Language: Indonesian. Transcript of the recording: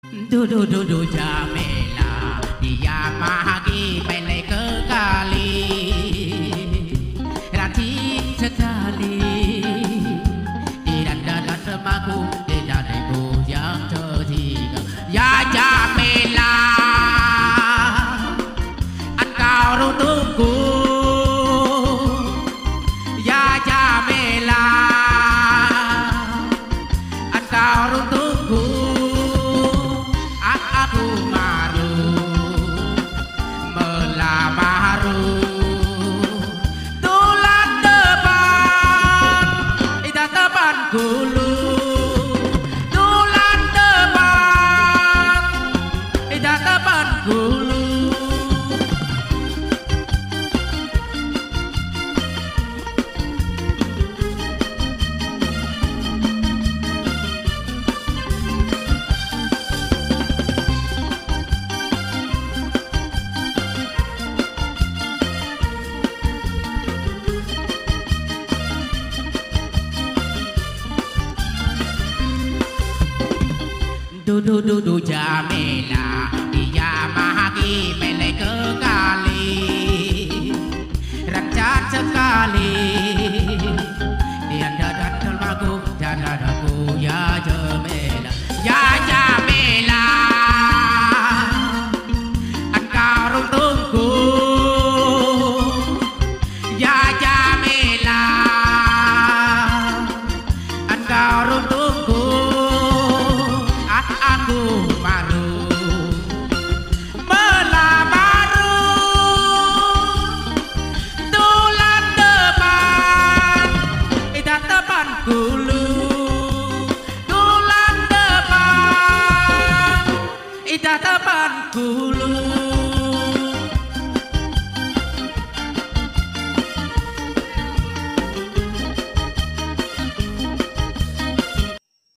Dudu Jamila dia mahagi pelai kekali rajin sekali tidak ada temaku tidak ada yang ketiga ya Jamila engkau runtuhku ya Jamila engkau runtuhku aku maru melamaru tulan depan ida depan gulu tulan depan ida depan gulu Dudu Jamila dia mahagi pelai kekali rancak sekali dia dadat termaku dan dadaku ya Jamila ya Jamila engkau runtuhku ya Jamila engkau runtuhku aku maru melamaru tulan depan ida depan gulu tulan depan ida depan gulu